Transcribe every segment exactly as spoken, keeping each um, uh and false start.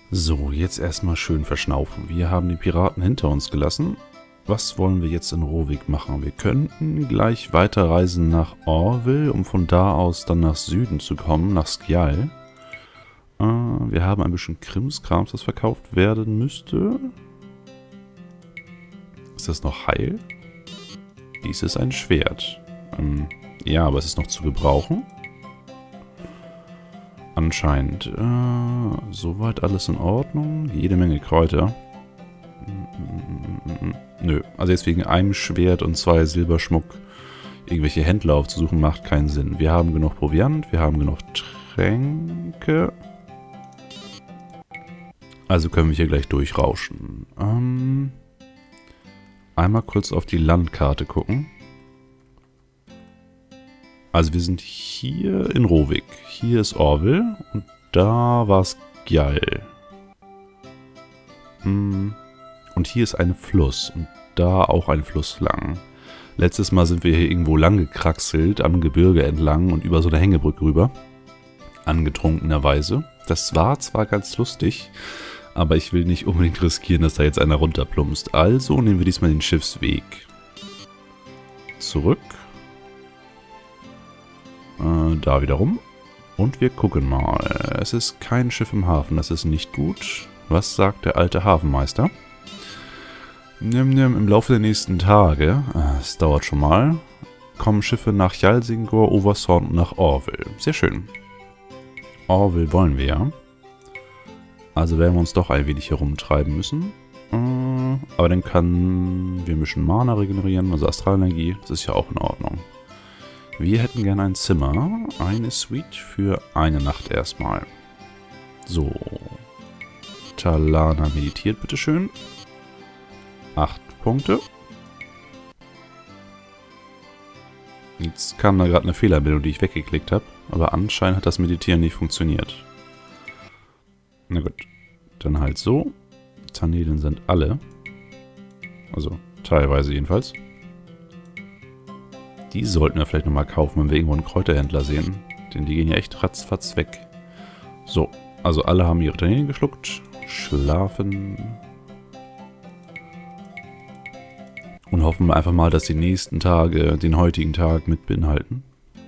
So, jetzt erstmal schön verschnaufen. Wir haben die Piraten hinter uns gelassen. Was wollen wir jetzt in Rovik machen? Wir könnten gleich weiterreisen nach Orville, um von da aus dann nach Süden zu kommen, nach Skjal. Äh, wir haben ein bisschen Krimskrams, das verkauft werden müsste. Ist das noch heil? Dies ist ein Schwert. Ähm, ja, aber es ist noch zu gebrauchen. Anscheinend. Äh, soweit alles in Ordnung. Jede Menge Kräuter. Nö, also jetzt wegen einem Schwert und zwei Silberschmuck irgendwelche Händler aufzusuchen, macht keinen Sinn. Wir haben genug Proviant, wir haben genug Tränke. Also können wir hier gleich durchrauschen. Ähm, einmal kurz auf die Landkarte gucken. Also wir sind hier in Rovik. Hier ist Orville und da war Skjal. Hm. Und hier ist ein Fluss und da auch ein Fluss lang. Letztes Mal sind wir hier irgendwo lang gekraxelt, am Gebirge entlang und über so eine Hängebrücke rüber. Angetrunkenerweise. Das war zwar ganz lustig, aber ich will nicht unbedingt riskieren, dass da jetzt einer runterplumpst. Also nehmen wir diesmal den Schiffsweg. Zurück. Äh, da wieder rum. Und wir gucken mal. Es ist kein Schiff im Hafen, das ist nicht gut. Was sagt der alte Hafenmeister? Nimm, nimm, im Laufe der nächsten Tage, es dauert schon mal, kommen Schiffe nach Hjalsingor, Oversorn und nach Orville. Sehr schön. Orville wollen wir ja. Also werden wir uns doch ein wenig herumtreiben müssen. Aber dann können wir ein bisschen Mana regenerieren, also Astralenergie. Das ist ja auch in Ordnung. Wir hätten gerne ein Zimmer, eine Suite für eine Nacht erstmal. So. Talana meditiert, bitteschön. Acht Punkte. Jetzt kam da gerade eine Fehlermeldung, die ich weggeklickt habe. Aber anscheinend hat das Meditieren nicht funktioniert. Na gut. Dann halt so. Tanelen sind alle. Also teilweise jedenfalls. Die sollten wir vielleicht nochmal kaufen, wenn wir irgendwo einen Kräuterhändler sehen. Denn die gehen ja echt ratzfatz weg. So. Also alle haben ihre Tanelen geschluckt. Schlafen. Und hoffen wir einfach mal, dass die nächsten Tage den heutigen Tag mit beinhalten.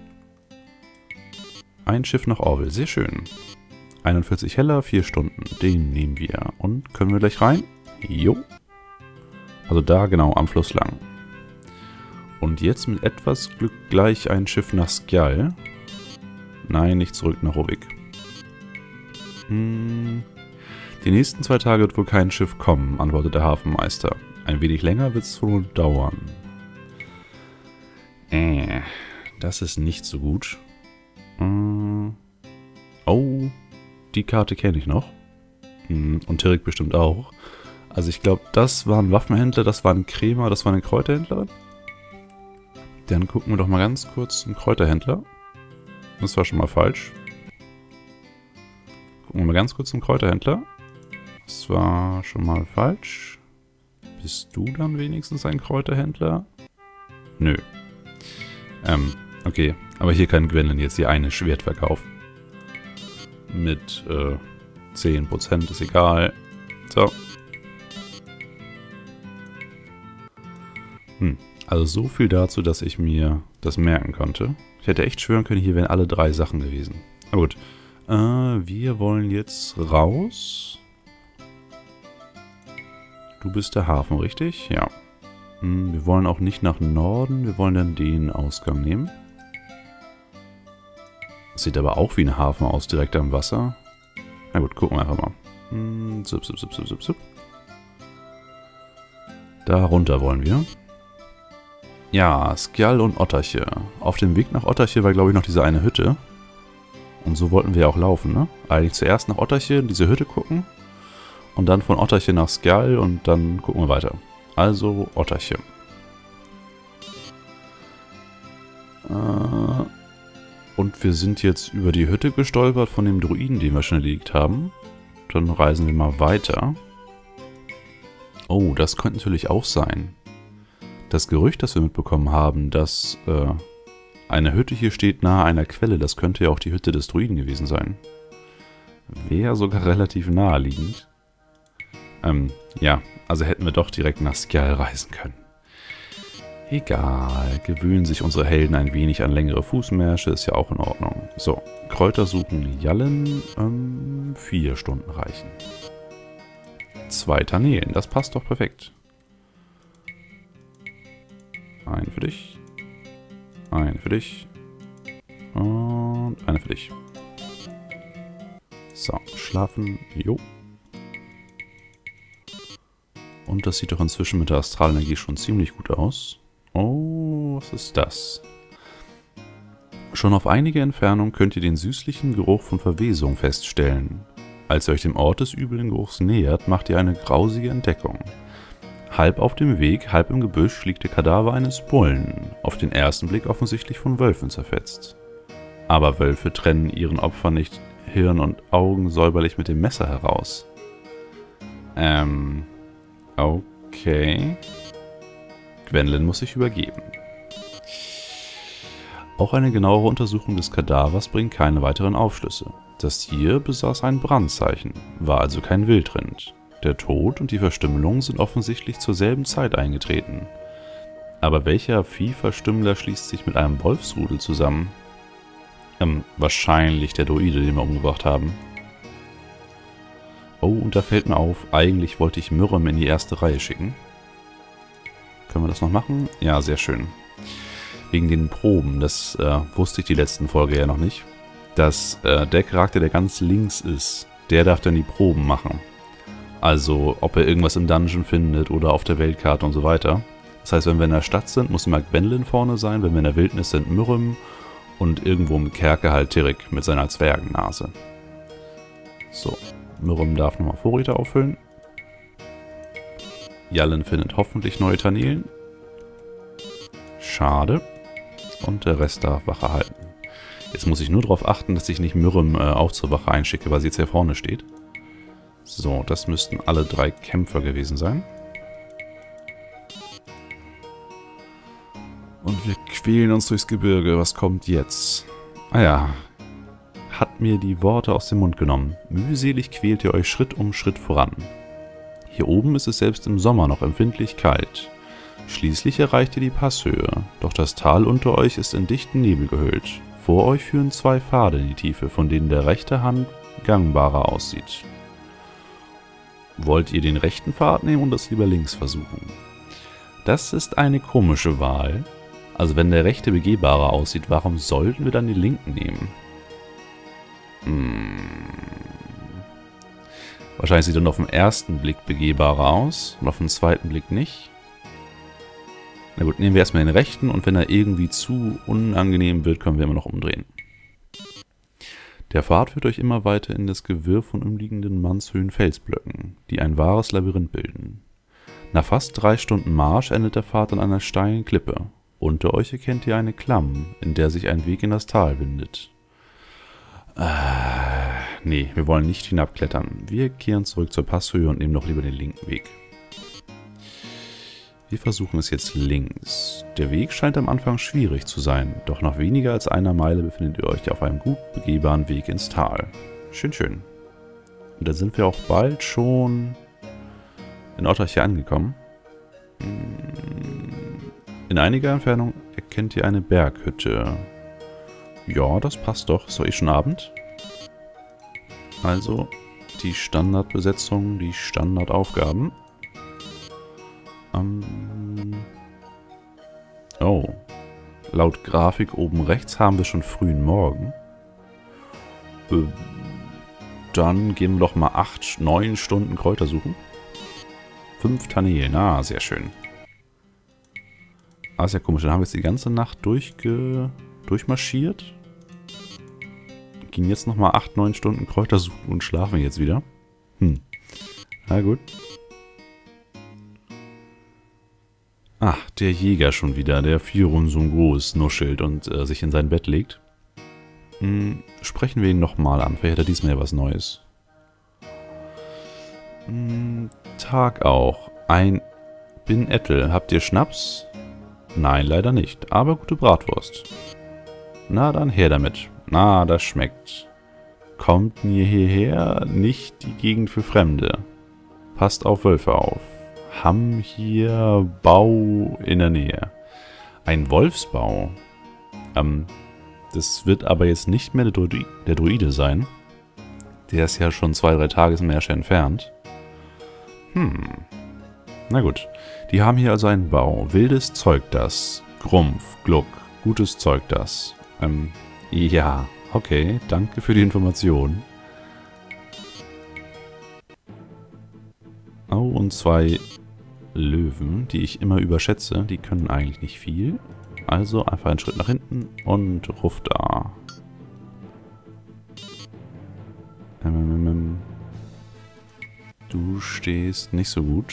Ein Schiff nach Orville, sehr schön. einundvierzig Heller, vier Stunden. Den nehmen wir. Und können wir gleich rein? Jo. Also da genau am Fluss lang. Und jetzt mit etwas Glück gleich ein Schiff nach Skjal. Nein, nicht zurück nach Rovik. Hm. Die nächsten zwei Tage wird wohl kein Schiff kommen, antwortet der Hafenmeister. Ein wenig länger wird es wohl dauern. Äh, das ist nicht so gut. Äh, oh, die Karte kenne ich noch. Und Tirik bestimmt auch. Also ich glaube, das war ein Waffenhändler, das war ein Krämer, das war ein Kräuterhändler. Dann gucken wir doch mal ganz kurz zum Kräuterhändler. Das war schon mal falsch. Gucken wir mal ganz kurz zum Kräuterhändler. Das war schon mal falsch. Bist du dann wenigstens ein Kräuterhändler? Nö. Ähm, okay. Aber hier kann Gwendolyn jetzt ihr eine Schwert verkaufen. Mit, äh, zehn Prozent, ist egal. So. Hm. Also so viel dazu, dass ich mir das merken konnte. Ich hätte echt schwören können, hier wären alle drei Sachen gewesen. Aber gut. Äh, wir wollen jetzt raus. Du bist der Hafen, richtig? Ja. Hm, wir wollen auch nicht nach Norden. Wir wollen dann den Ausgang nehmen. Das sieht aber auch wie ein Hafen aus, direkt am Wasser. Na gut, gucken wir einfach mal. Hm, zup, zup, zup, zup, zup. Da runter wollen wir. Ja, Skjal und Otterche. Auf dem Weg nach Otterche war, glaube ich, noch diese eine Hütte. Und so wollten wir ja auch laufen, ne? Eigentlich zuerst nach Otterche, diese Hütte gucken. Und dann von Otterche nach Skjal und dann gucken wir weiter. Also Otterche. Äh, und wir sind jetzt über die Hütte gestolpert von dem Druiden, den wir schon erledigt haben. Dann reisen wir mal weiter. Oh, das könnte natürlich auch sein. Das Gerücht, das wir mitbekommen haben, dass äh, eine Hütte hier steht nahe einer Quelle, das könnte ja auch die Hütte des Druiden gewesen sein. Wäre sogar relativ naheliegend. Ähm, ja, also hätten wir doch direkt nach Skjal reisen können. Egal, gewöhnen sich unsere Helden ein wenig an längere Fußmärsche, ist ja auch in Ordnung. So, Kräuter suchen Jallen, ähm, vier Stunden reichen. Zwei Tanelen, das passt doch perfekt. Einen für dich. Einen für dich. Und eine für dich. So, schlafen. Jo. Und das sieht doch inzwischen mit der Astralenergie schon ziemlich gut aus. Oh, was ist das? Schon auf einige Entfernung könnt ihr den süßlichen Geruch von Verwesung feststellen. Als ihr euch dem Ort des üblen Geruchs nähert, macht ihr eine grausige Entdeckung. Halb auf dem Weg, halb im Gebüsch liegt der Kadaver eines Bullen, auf den ersten Blick offensichtlich von Wölfen zerfetzt. Aber Wölfe trennen ihren Opfern nicht Hirn und Augen säuberlich mit dem Messer heraus. Ähm, okay. Gwendolyn muss sich übergeben. Auch eine genauere Untersuchung des Kadavers bringt keine weiteren Aufschlüsse. Das Tier besaß ein Brandzeichen, war also kein Wildrind. Der Tod und die Verstümmelung sind offensichtlich zur selben Zeit eingetreten. Aber welcher Viehverstümmler schließt sich mit einem Wolfsrudel zusammen? Ähm, wahrscheinlich der Druide, den wir umgebracht haben. Oh, und da fällt mir auf, eigentlich wollte ich Myrrem in die erste Reihe schicken. Können wir das noch machen? Ja, sehr schön. Wegen den Proben, das äh, wusste ich die letzten Folge ja noch nicht. Dass äh, der Charakter, der ganz links ist, der darf dann die Proben machen. Also, ob er irgendwas im Dungeon findet oder auf der Weltkarte und so weiter. Das heißt, wenn wir in der Stadt sind, muss immer Gwendolyn vorne sein. Wenn wir in der Wildnis sind, Myrrem. Und irgendwo im Kerker halt Tirik mit seiner Zwergennase. So, Myrrem darf nochmal Vorräte auffüllen. Jallen findet hoffentlich neue Tanelen. Schade. Und der Rest darf Wache halten. Jetzt muss ich nur darauf achten, dass ich nicht Myrrem äh, auch zur Wache einschicke, weil sie jetzt hier vorne steht. So, das müssten alle drei Kämpfer gewesen sein. Und wir quälen uns durchs Gebirge. Was kommt jetzt? Ah ja. Hat mir die Worte aus dem Mund genommen. Mühselig quält ihr euch Schritt um Schritt voran. Hier oben ist es selbst im Sommer noch empfindlich kalt. Schließlich erreicht ihr die Passhöhe. Doch das Tal unter euch ist in dichten Nebel gehüllt. Vor euch führen zwei Pfade in die Tiefe, von denen der rechte Hand gangbarer aussieht. Wollt ihr den rechten Pfad nehmen und das lieber links versuchen? Das ist eine komische Wahl. Also wenn der rechte begehbarer aussieht, warum sollten wir dann den linken nehmen? Hm. Wahrscheinlich sieht er auf den ersten Blick begehbarer aus und auf den zweiten Blick nicht. Na gut, nehmen wir erstmal den rechten und wenn er irgendwie zu unangenehm wird, können wir immer noch umdrehen. Der Pfad führt euch immer weiter in das Gewirr von umliegenden mannshöhen Felsblöcken, die ein wahres Labyrinth bilden. Nach fast drei Stunden Marsch endet der Pfad an einer steilen Klippe. Unter euch erkennt ihr eine Klamm, in der sich ein Weg in das Tal windet. Äh, nee, wir wollen nicht hinabklettern. Wir kehren zurück zur Passhöhe und nehmen doch lieber den linken Weg. Wir versuchen es jetzt links. Der Weg scheint am Anfang schwierig zu sein, doch nach weniger als einer Meile befindet ihr euch auf einem gut begehbaren Weg ins Tal. Schön, schön. Und da sind wir auch bald schon in Otterche angekommen. In einiger Entfernung erkennt ihr eine Berghütte. Ja, das passt doch. Ist doch eh schon Abend. Also die Standardbesetzung, die Standardaufgaben. Ähm oh. Laut Grafik oben rechts haben wir schon frühen Morgen. Äh, dann gehen wir doch mal acht, neun Stunden Kräuter suchen. Fünf Tanelen. Ah, sehr schön. Ah, ist ja komisch. Dann haben wir jetzt die ganze Nacht durchge durchmarschiert. Gehen jetzt nochmal acht, neun Stunden Kräuter suchen und schlafen jetzt wieder. Hm. Na gut. Ach, der Jäger schon wieder, der Firun Sungus nuschelt und äh, sich in sein Bett legt. Hm, sprechen wir ihn nochmal an. Vielleicht hat er diesmal ja was Neues. Hm, Tag auch. Ein Bin Ettel. Habt ihr Schnaps? Nein, leider nicht. Aber gute Bratwurst. Na, dann her damit. Na, das schmeckt. Kommt nie hierher, nicht die Gegend für Fremde. Passt auf Wölfe auf. Haben hier Bau in der Nähe. Ein Wolfsbau. Ähm, das wird aber jetzt nicht mehr der, Druide, der Druide sein. Der ist ja schon zwei, drei Tagesmärsche entfernt. Hm. Na gut. Die haben hier also einen Bau. Wildes Zeug das. Grumpf, Gluck. Gutes Zeug das. Ähm, ja. Okay, danke für die Information. Oh, und zwei Löwen, die ich immer überschätze. Die können eigentlich nicht viel. Also einfach einen Schritt nach hinten und ruff da. Du stehst nicht so gut.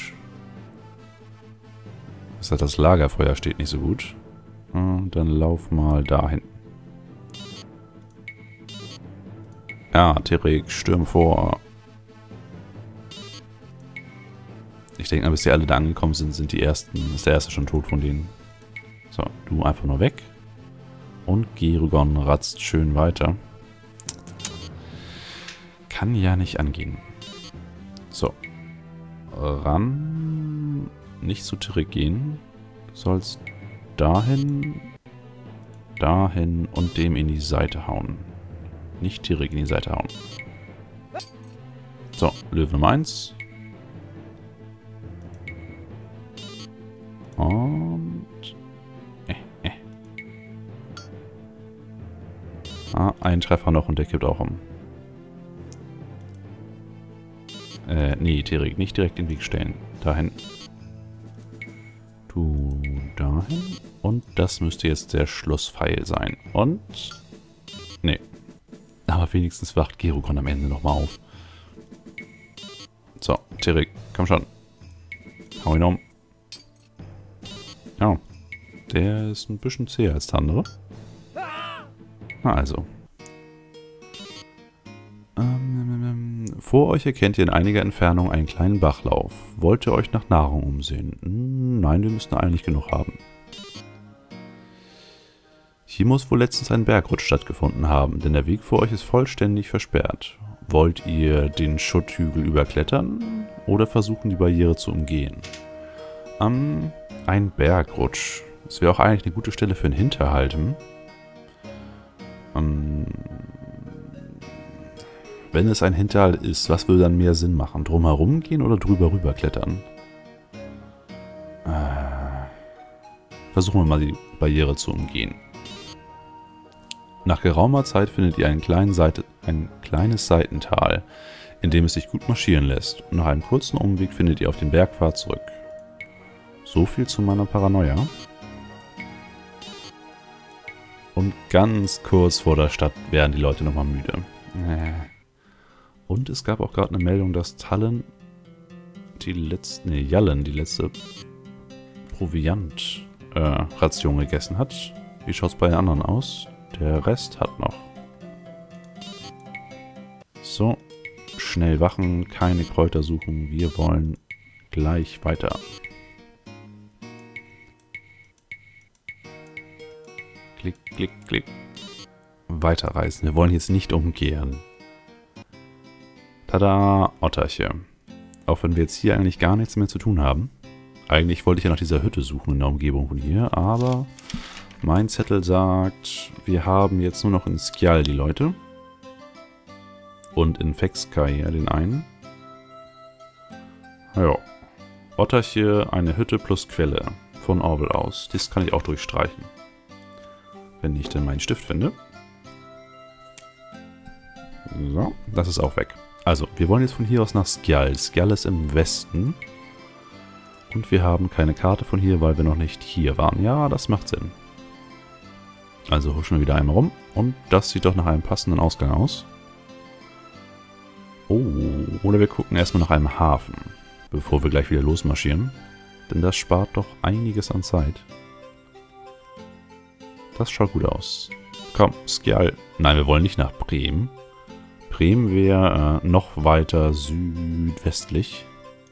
Das heißt, das Lagerfeuer steht nicht so gut. Und dann lauf mal da hinten. Ja, Terek, stürm vor. Ich denke mal, bis die alle da angekommen sind, sind die ersten, ist der erste schon tot von denen. So, du einfach nur weg. Und Gerugon ratzt schön weiter. Kann ja nicht angehen. So. Ran. Nicht zu Terek gehen. Du sollst dahin, dahin und dem in die Seite hauen. Nicht Terek in die Seite hauen. So, Löwe Nummer eins. Und... Äh, äh. Ah, ein Treffer noch und der kippt auch um. Äh, nee, Terek, nicht direkt in den Weg stellen. Dahin. Du dahin. Und das müsste jetzt der Schlusspfeil sein. Und... Nee. Aber wenigstens wacht Gerugon am Ende nochmal auf. So, Terek, komm schon. Hau ihn um. Ja, der ist ein bisschen zäher als der andere. Na also. Ähm, vor euch erkennt ihr in einiger Entfernung einen kleinen Bachlauf. Wollt ihr euch nach Nahrung umsehen? Nein, wir müssten eigentlich genug haben. Hier muss wohl letztens ein Bergrutsch stattgefunden haben, denn der Weg vor euch ist vollständig versperrt. Wollt ihr den Schutthügel überklettern oder versuchen, die Barriere zu umgehen? Ähm, ein Bergrutsch. Das wäre auch eigentlich eine gute Stelle für einen Hinterhalt. Hm? Ähm, wenn es ein Hinterhalt ist, was würde dann mehr Sinn machen? Drumherum gehen oder drüber rüber klettern? Äh, versuchen wir mal die Barriere zu umgehen. Nach geraumer Zeit findet ihr einen kleinen Seite, ein kleines Seitental, in dem es sich gut marschieren lässt. Und nach einem kurzen Umweg findet ihr auf den Bergpfad zurück. So viel zu meiner Paranoia. Und ganz kurz vor der Stadt werden die Leute nochmal müde. Und es gab auch gerade eine Meldung, dass Tallen die letzte, nee, Jallen die letzte Proviant-Ration äh, gegessen hat. Wie schaut es bei den anderen aus? Der Rest hat noch. So, schnell wachen, keine Kräuter suchen. Wir wollen gleich weiter. Klick, klick, klick. Weiterreisen. Wir wollen jetzt nicht umkehren. Tada, Otterche. Auch wenn wir jetzt hier eigentlich gar nichts mehr zu tun haben. Eigentlich wollte ich ja nach dieser Hütte suchen in der Umgebung von hier, aber mein Zettel sagt, wir haben jetzt nur noch in Skjal die Leute. Und in Fexkai ja den einen. Ja. Otterche, eine Hütte plus Quelle. Von Orwell aus. Das kann ich auch durchstreichen. Wenn ich denn meinen Stift finde. So, das ist auch weg. Also, wir wollen jetzt von hier aus nach Skjal. Skjal ist im Westen. Und wir haben keine Karte von hier, weil wir noch nicht hier waren. Ja, das macht Sinn. Also huschen wir wieder einmal rum. Und das sieht doch nach einem passenden Ausgang aus. Oh, oder wir gucken erstmal nach einem Hafen, bevor wir gleich wieder losmarschieren. Denn das spart doch einiges an Zeit. Das schaut gut aus. Komm, Skjal. Nein, wir wollen nicht nach Bremen. Bremen wäre äh, noch weiter südwestlich.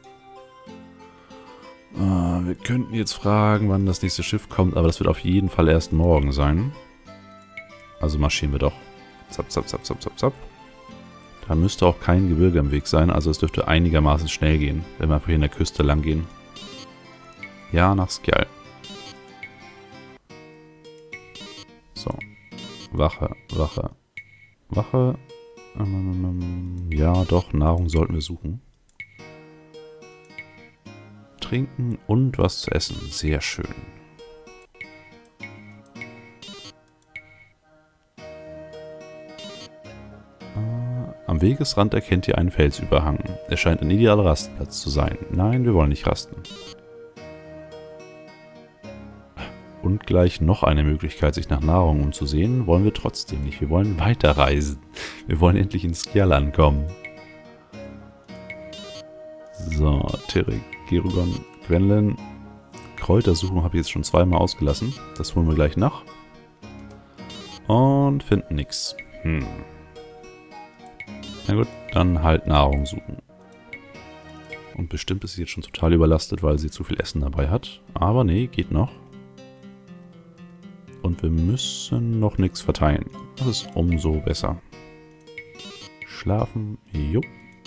Uh, wir könnten jetzt fragen, wann das nächste Schiff kommt, aber das wird auf jeden Fall erst morgen sein. Also marschieren wir doch. Zap, zap, zap, zap, zap, zap. Da müsste auch kein Gebirge im Weg sein, also es dürfte einigermaßen schnell gehen, wenn wir einfach hier in der Küste lang gehen. Ja, nach Skjal. So. Wache, Wache, Wache. Ja, doch, Nahrung sollten wir suchen. Trinken und was zu essen. Sehr schön. Am Wegesrand erkennt ihr einen Felsüberhang. Es scheint ein idealer Rastplatz zu sein. Nein, wir wollen nicht rasten. Und gleich noch eine Möglichkeit, sich nach Nahrung umzusehen, wollen wir trotzdem nicht. Wir wollen weiterreisen. Wir wollen endlich in Skjal ankommen. So, Terek, Gerugon, Gwenlen. Kräutersuchung habe ich jetzt schon zweimal ausgelassen. Das holen wir gleich nach. Und finden nichts. Hm. Na gut, dann halt Nahrung suchen. Und bestimmt ist sie jetzt schon total überlastet, weil sie zu viel Essen dabei hat. Aber nee, geht noch. Und wir müssen noch nichts verteilen. Das ist umso besser. Schlafen. Jupp.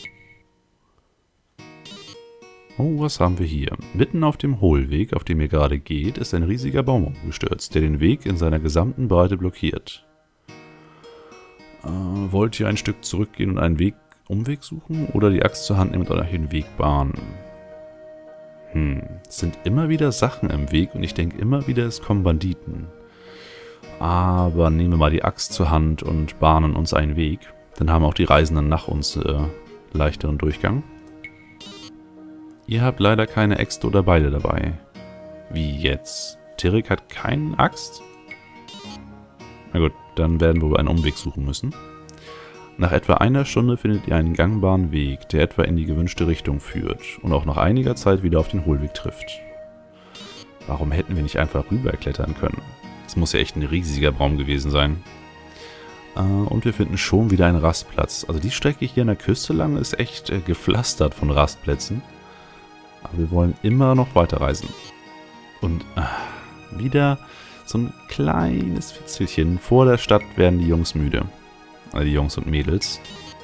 Oh, was haben wir hier? Mitten auf dem Hohlweg, auf dem ihr gerade geht, ist ein riesiger Baum umgestürzt, der den Weg in seiner gesamten Breite blockiert. Äh, wollt ihr ein Stück zurückgehen und einen Weg, Umweg suchen? Oder die Axt zur Hand nehmen und euch den Weg bahnen? Hm, es sind immer wieder Sachen im Weg und ich denke immer wieder, es kommen Banditen. Aber nehmen wir mal die Axt zur Hand und bahnen uns einen Weg. Dann haben auch die Reisenden nach uns äh, leichteren Durchgang. Ihr habt leider keine Äxte oder Beile dabei. Wie jetzt? Terek hat keine Axt? Na gut, dann werden wir wohl einen Umweg suchen müssen. Nach etwa einer Stunde findet ihr einen gangbaren Weg, der etwa in die gewünschte Richtung führt und auch nach einiger Zeit wieder auf den Hohlweg trifft. Warum hätten wir nicht einfach rüberklettern können? Das muss ja echt ein riesiger Baum gewesen sein. Äh, und wir finden schon wieder einen Rastplatz. Also die Strecke hier an der Küste lang ist echt äh, gepflastert von Rastplätzen. Aber wir wollen immer noch weiterreisen. Und äh, wieder so ein kleines Fitzelchen. Vor der Stadt werden die Jungs müde. Also die Jungs und Mädels.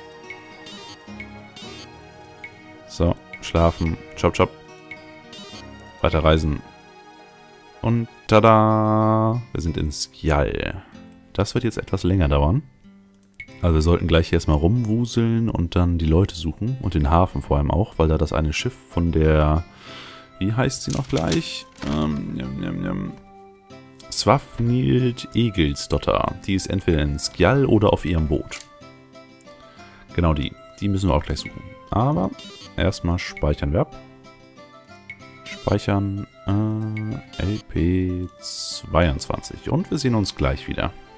So, schlafen. Chop, chop. Weiterreisen. Und tada! Wir sind in Skjal. Das wird jetzt etwas länger dauern. Also wir sollten gleich erstmal rumwuseln und dann die Leute suchen. Und den Hafen vor allem auch, weil da das eine Schiff von der... Wie heißt sie noch gleich? Ähm, jam, jam, jam. Swafnild Egilsdotter. Die ist entweder in Skjal oder auf ihrem Boot. Genau die. Die müssen wir auch gleich suchen. Aber erstmal speichern wir ab. Speichern äh, L P zweiundzwanzig. Und wir sehen uns gleich wieder.